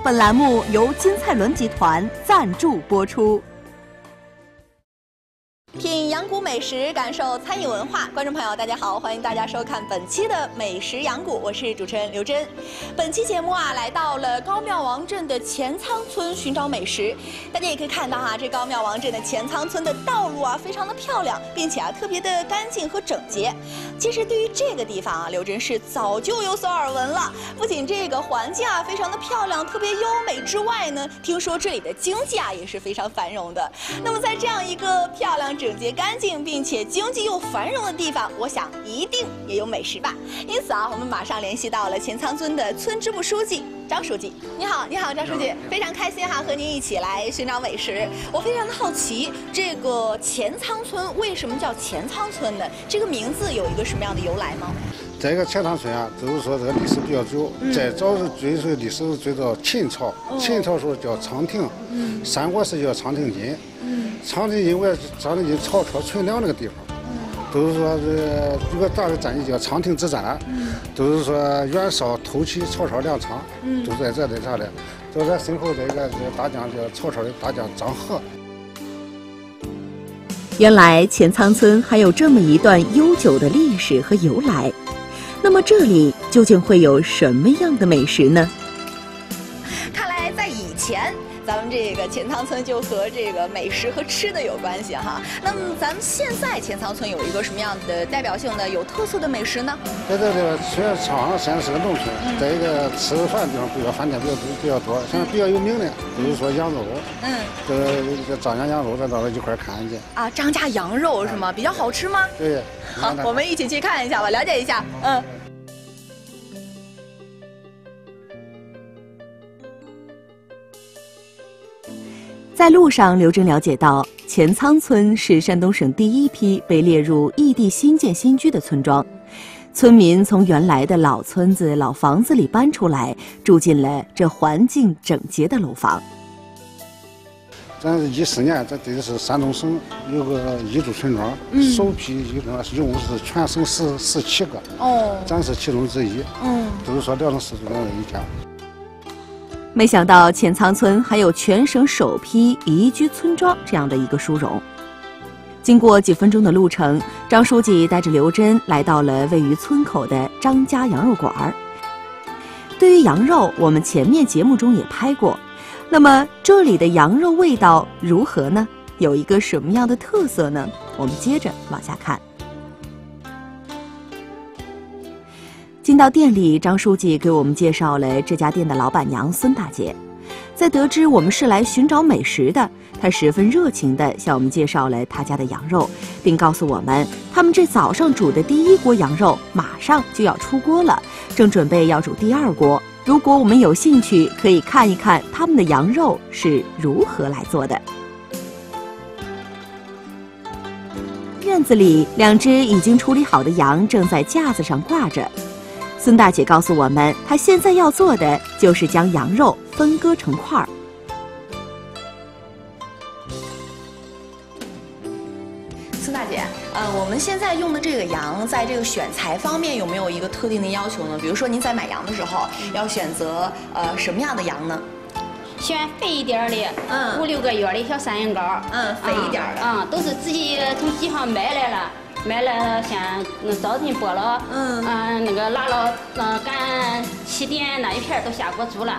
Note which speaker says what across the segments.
Speaker 1: 本栏目由金蔡伦集团赞助播出。品羊谷美食，感受餐饮文化。观众朋友，大家好，欢迎大家收看本期的美食羊谷，我是主持人刘真。本期节目来到了高庙王镇的钱仓村寻找美食。大家也可以看到这高庙王镇的钱仓村的道路非常的漂亮，并且特别的干净和整洁。其实对于这个地方刘真是早就有所耳闻了。不仅这个环境非常的漂亮，特别优美之外呢，听说这里的经济也是非常繁荣的。那么在这样一个漂亮整洁干净并且经济又繁荣的地方，我想一定也有美食吧。因此我们马上联系到了钱仓村的村支部书记张书记。你好，你好，张书记，非常开心和您一起来寻找美食。我非常的好奇，这个钱仓村为什么叫钱仓村呢？这个名字有一个什么样的由来吗？
Speaker 2: 这个钱仓村就是说这个历史比较久，最早是追溯历史追到秦朝，秦朝时候叫昌亭，三国时叫昌亭津，昌亭津为昌亭津曹操存粮那个地方，都是说是有个大的战役叫昌亭之战，都是说袁绍偷袭曹操粮仓，都在这里啥的，就在身后这个大将叫曹操的大将张合。
Speaker 1: 原来钱仓村还有这么一段悠久的历史和由来。那么这里究竟会有什么样的美食呢？看来在以前，咱们这个钱仓村就和这个美食和吃的有关系那么咱们现在钱仓村有一个什么样的代表性的、有特色的美食呢？
Speaker 2: 这个虽然昌现在是个农村，在一个吃饭的地方比较饭店比较多，像比较有名的，比如说羊肉，这个张家羊肉，咱到时候一块看见
Speaker 1: 张家羊肉是吗？比较好吃吗？
Speaker 2: 对。
Speaker 1: 好，我们一起去看一下吧，了解一下。在路上，刘真了解到，钱仓村是山东省第一批被列入异地新建新居的村庄。村民从原来的老村子、老房子里搬出来，住进了这环境整洁的楼房。
Speaker 2: 咱14年，这是山东省有个彝族村庄，首批一共是全省17个，咱是其中之一，都是说辽宁4中的一家。没想到钱仓村还有全省首批宜居村庄这样的一个殊荣。经过几分钟的路程，张书记带着刘真来到了位于村口的张家羊肉馆。对于羊肉，我们前面节目中也拍过。那么这里的羊肉味道如何呢？有一个什么样的特色呢？我们接着往下看。进到店里，张书记给我们介绍了这家店的老板娘孙大姐。在得知我们是来寻找美食的，她十分热情地向我们介绍了她家的羊肉，并告诉我们，他们这早上煮的第1锅羊肉马上就要出锅了，正准备要煮第2锅。如果我们有兴趣，可以看一看他们的羊肉是如何来做的。院子里，2只已经处理好的羊正在架子上挂着。孙大姐告诉我们，她现在要做的就是将羊肉分割成块儿。孙大姐，我们现在用的这个羊，在这个选材方面有没有一个特定的要求呢？比如说您在买羊的时候，要选择什么样的羊呢？
Speaker 3: 选肥一点的，5、6个月的小山羊羔，
Speaker 1: 肥一点的，
Speaker 3: 都是自己从集上买来了。买了先早晨剥了，那个拿了赶7点那一片都下锅煮了。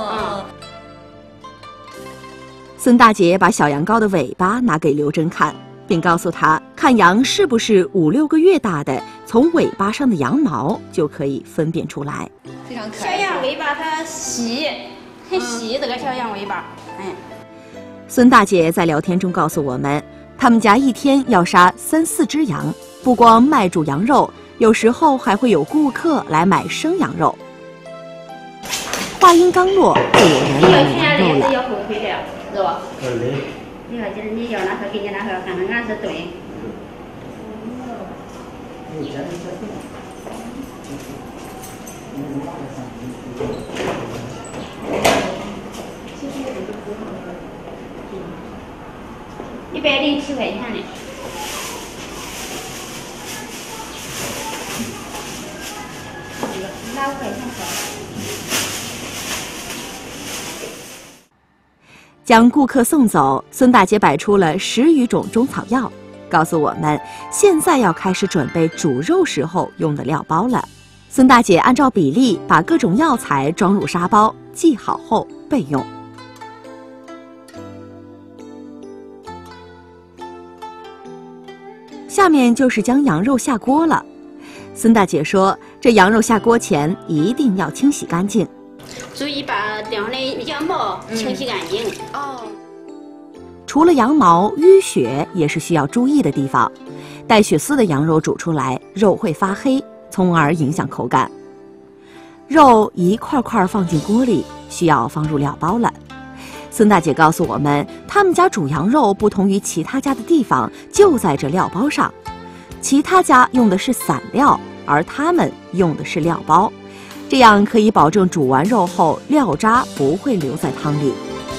Speaker 1: 孙大姐把小羊羔的尾巴拿给刘真看，并告诉他，看羊是不是5、6个月大的，从尾巴上的羊毛就可以分辨出来。非常可爱。
Speaker 3: 小羊尾巴它细，很细，这个小羊尾巴。
Speaker 1: 孙大姐在聊天中告诉我们，他们家一天要杀3、4只羊，不光卖煮羊肉，有时候还会有顾客来买生羊肉。话音刚落，就有人来买羊肉了。
Speaker 3: 要后悔的，是吧？你看，就是你要哪个给你哪个，反正俺是对。107块钱的。这个15块钱
Speaker 1: 将顾客送走，孙大姐摆出了10余种中草药，告诉我们现在要开始准备煮肉时候用的料包了。孙大姐按照比例把各种药材装入沙包，记好后备用。下面就是将羊肉下锅了。孙大姐说，这羊肉下锅前一定要清洗干净，
Speaker 3: 注意把顶上的羊毛清洗干净。
Speaker 1: 除了羊毛，淤血也是需要注意的地方。带血丝的羊肉煮出来，肉会发黑，从而影响口感。肉一块块放进锅里，需要放入料包了。孙大姐告诉我们，他们家煮羊肉不同于其他家的地方就在这料包上，其他家用的是散料，而他们用的是料包，这样可以保证煮完肉后料渣不会留在汤里。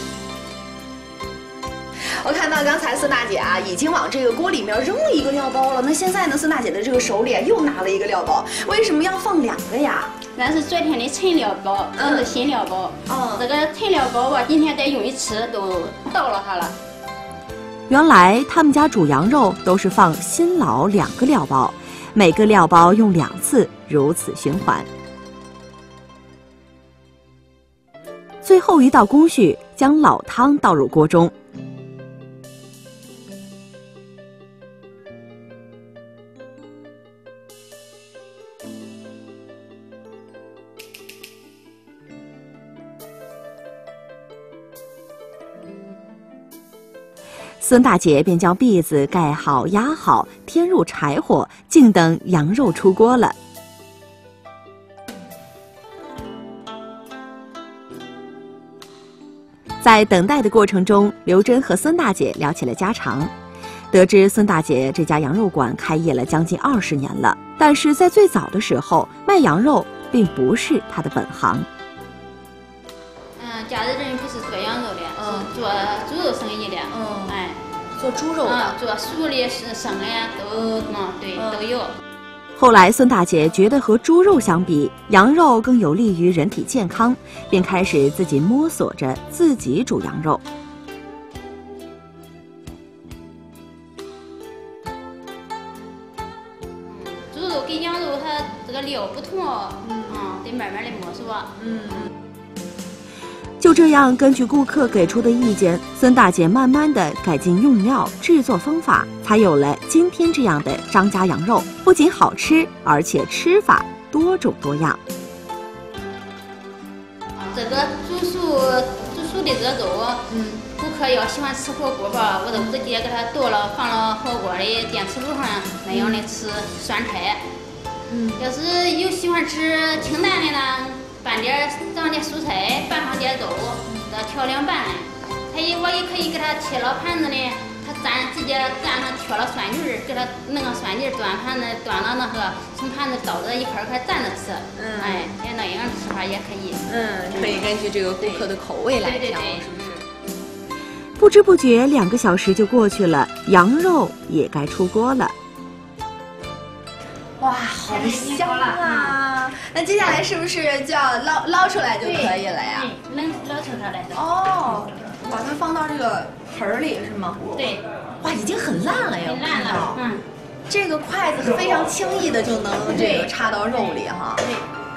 Speaker 1: 我看到刚才孙大姐已经往这个锅里面扔了一个料包了，那现在呢，孙大姐的这个手里又拿了一个料包，为什么要放2个呀？
Speaker 3: 那是昨天的陈料包，这是新料包。这个陈料包吧，今天再用一次都到了它了。
Speaker 1: 原来他们家煮羊肉都是放新老2个料包，每个料包用2次，如此循环。最后一道工序，将老汤倒入锅中。孙大姐便将篦子盖好压好，添入柴火，静等羊肉出锅了。在等待的过程中，刘珍和孙大姐聊起了家常，得知孙大姐这家羊肉馆开业了将近20年了，但是在最早的时候卖羊肉并不是她的本行。
Speaker 3: 家里人不是做羊肉的，是做猪肉生意的。
Speaker 1: 做猪肉的，
Speaker 3: 做熟的、生的都有。
Speaker 1: 后来孙大姐觉得和猪肉相比，羊肉更有利于人体健康，便开始自己摸索着自己煮羊肉。
Speaker 3: 猪肉跟羊肉它这个料不同，得慢慢的摸索。
Speaker 1: 就这样，根据顾客给出的意见，孙大姐慢慢的改进用料、制作方法，才有了今天这样的张家羊肉。不仅好吃，而且吃法多种多样。
Speaker 3: 这个煮熟的这个肉，顾客要喜欢吃火锅吧，我都直接给他剁了，放了火锅里电磁炉上那样的吃酸菜。要是有喜欢吃清淡的呢，长点蔬菜，拌上点肉，调凉拌。我也可以给他切了盘子呢，他直接蘸上挑了蒜泥儿，给他弄个蒜泥儿端盘子，端到那个从盘子倒着一块蘸着吃。那样吃法也可以。
Speaker 1: 可以根据这个顾客的口味来调，是不是？
Speaker 3: 不
Speaker 1: 知不觉2个小时就过去了，羊肉也该出锅了。哇，好香啊！那接下来是不是就要捞出来就可以了呀？
Speaker 3: 对，捞出来的。
Speaker 1: 把它放到这个盆里是吗？
Speaker 3: 对。
Speaker 1: 哇，已经很烂了呀！
Speaker 3: 很烂了。
Speaker 1: 这个筷子非常轻易的就能这个插到肉里哈。
Speaker 3: 对。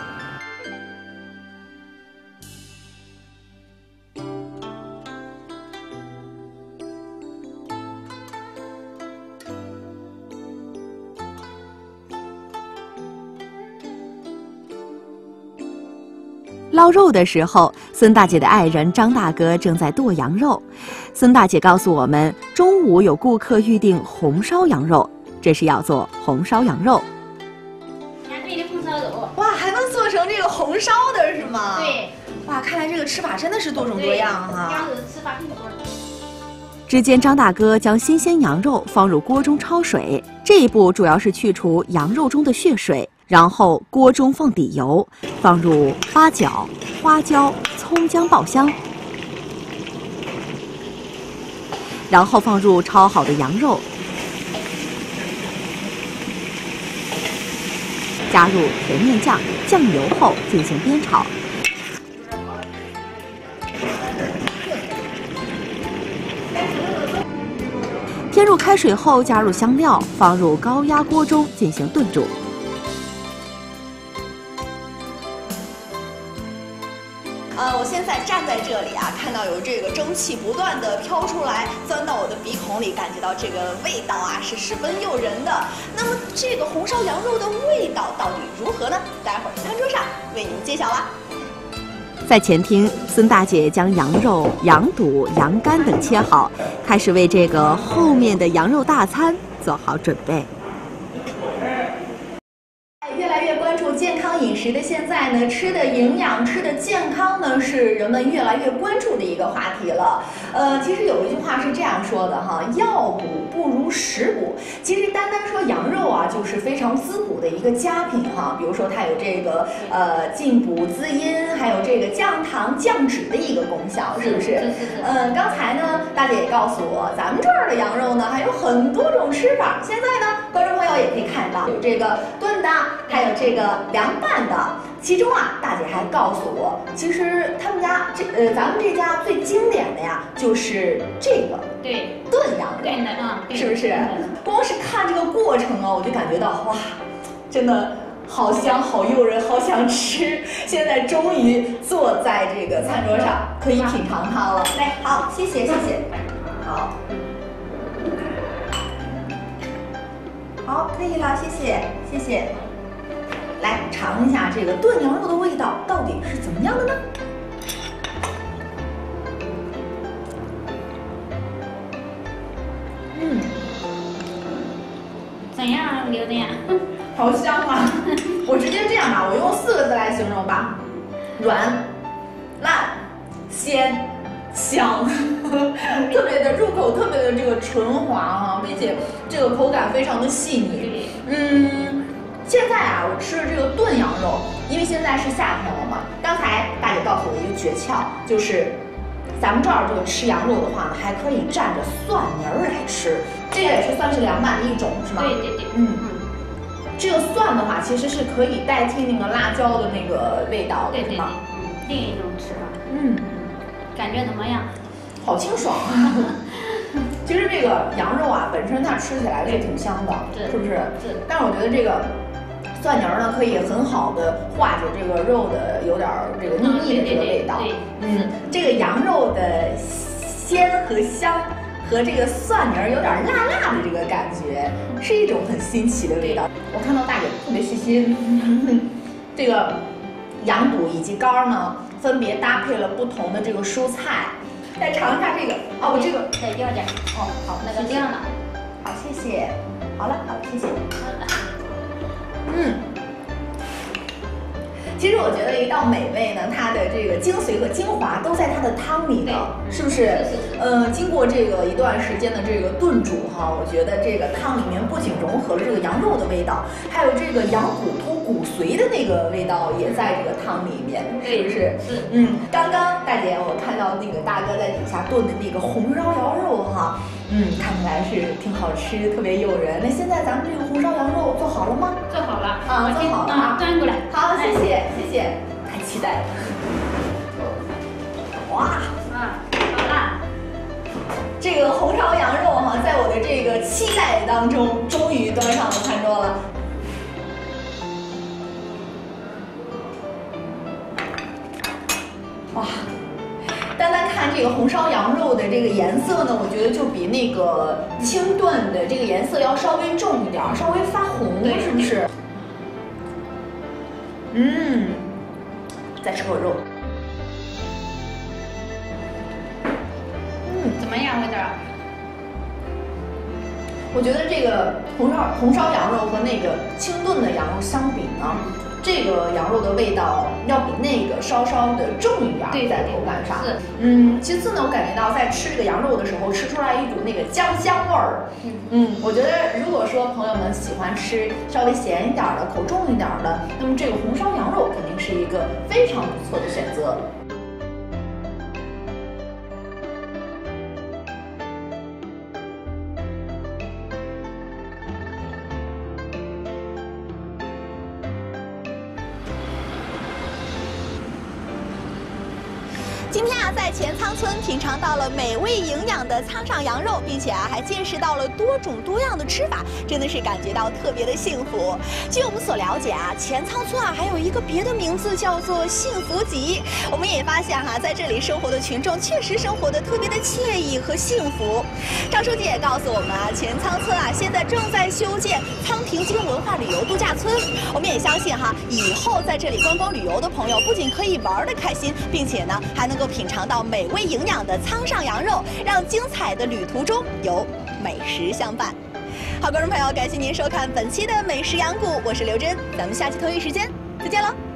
Speaker 1: 捞肉的时候，孙大姐的爱人张大哥正在剁羊肉。孙大姐告诉我们，中午有顾客预订红烧羊肉，这是要做红烧羊肉。
Speaker 3: 原味的红烧肉。
Speaker 1: 哇，还能做成这个红烧的是吗？
Speaker 3: 对。
Speaker 1: 哇，看来这个吃法真的是多种多样哈。
Speaker 3: 羊肉的吃法很多。
Speaker 1: 只见张大哥将新鲜羊肉放入锅中焯水，这一步主要是去除羊肉中的血水。然后锅中放底油，放入八角、花椒、葱姜爆香，然后放入焯好的羊肉，加入甜面酱、酱油后进行煸炒。
Speaker 4: 开水后加入香料，放入高压锅中进行炖煮。
Speaker 1: 我现在站在这里啊，看到有这个蒸汽不断的飘出来，钻到我的鼻孔里，感觉到这个味道啊是十分诱人的。那么这个红烧羊肉的味道到底如何呢？待会儿餐桌上为您揭晓啦。
Speaker 4: 在前厅，孙大姐将羊肉、羊肚、羊肝等切好，开始为这个后面的羊肉大餐做好准备。
Speaker 1: 越来越关注健康饮食的现在呢，吃的营养、吃的健康呢，是人们越来越关注的一个话题了。其实有一句话是这样说的哈，药补不如食补。其实单说羊肉啊，就是非常滋补的一个佳品哈。比如说它有这个进补滋阴，还有这个降糖降脂的一个功效，是不是？刚才呢，大姐也告诉我，咱们这儿的羊肉呢还有很多种吃法。现在呢，观众朋友也可以看到有这个炖的。还有这个凉拌的，其中啊，大姐还告诉我，其实他们家咱们这家最经典的呀，就是这个炖羊肉，
Speaker 3: 炖的啊，
Speaker 1: 是不是？光是看这个过程啊，我就感觉到哇，真的好香、好诱人、好想吃。现在终于坐在这个餐桌上，可以品尝它了。来，好，谢谢，好，好，可以了，谢谢。来尝一下这个炖羊肉的味道到底是怎么样的呢？
Speaker 3: 怎样，刘店？
Speaker 1: 好香啊！我直接这样吧，我用4个字来形容吧：软、烂、鲜、香，特别的入口，特别的这个纯滑啊，并且这个口感非常的细腻。现在啊，我吃的这个炖羊肉，因为现在是夏天了嘛。刚才大姐告诉我一个诀窍，就是咱们这儿这个吃羊肉的话呢，还可以蘸着蒜泥儿来吃，这个也是算是凉拌的一种，是吧？
Speaker 3: 对。
Speaker 1: 这个蒜的话，其实是可以代替那个辣椒的那个味道的，
Speaker 3: 是吗？另一种吃法。感觉怎么样？
Speaker 1: 好清爽啊！其实这个羊肉啊，本身它吃起来是挺香的，是不是？
Speaker 3: 是。
Speaker 1: 但是我觉得这个蒜泥儿呢，可以很好的化解这个肉的有点这个腻的这个味道。这个羊肉的鲜和香和这个蒜泥儿有点辣辣的这个感觉，是一种很新奇的味道。我看到大姐特别细心，这个羊肚以及肝儿呢，分别搭配了不同的这个蔬菜。再尝一下这个哦，我这个
Speaker 3: 再要点哦，好，那个这样的，
Speaker 1: 好，谢谢。好了，谢谢。其实我觉得一道美味呢，它的这个精髓和精华都在它的汤里呢，是不是？经过这个一段时间的这个炖煮哈，我觉得这个汤里面不仅融合了这个羊肉的味道，还有这个羊骨头骨髓的那个味道也在这个汤里面，是不是？刚刚大姐我看到那个大哥在底下炖的那个红烧羊肉哈，看起来是挺好吃，特别诱人。那现在咱们这个红烧羊肉做好了吗？
Speaker 3: 做好了
Speaker 1: 啊，做好了啊，
Speaker 3: 端过来。
Speaker 1: 好，谢谢，太期待了。哇，
Speaker 3: 好啦，
Speaker 1: 这个红烧羊肉哈，在我的这个期待当中，终于端上了餐桌了。哇！单看这个红烧羊肉的这个颜色呢，我觉得就比那个清炖的这个颜色要稍微重一点，稍微发红，是不是？再吃口肉。
Speaker 3: 怎么样，味道？
Speaker 1: 我觉得这个红烧羊肉和那个清炖的羊肉相比呢，这个羊肉的味道要比那个稍稍的重一点，在口感上。其次呢，我感觉到在吃这个羊肉的时候，吃出来一股那个姜香味儿。我觉得如果说朋友们喜欢吃稍微咸一点的、口重一点的，那么这个红烧羊肉肯定是一个非常不错的选择。 今天啊，在钱仓村品尝到了美味营养的苍上羊肉，并且啊，还见识到了多种多样的吃法，真的是感觉到特别的幸福。据我们所了解啊，钱仓村啊还有一个别的名字叫做幸福集。我们也发现哈，在这里生活的群众确实生活的特别的惬意和幸福。张书记也告诉我们啊，钱仓村啊现在正在修建仓亭京文化旅游度假村。我们也相信哈，以后在这里观光旅游的朋友不仅可以玩得开心，并且呢还能够品尝到美味营养的苍上羊肉，让精彩的旅途中有美食相伴。好，观众朋友，感谢您收看本期的美食羊谷，我是刘真，咱们下期同一时间再见喽。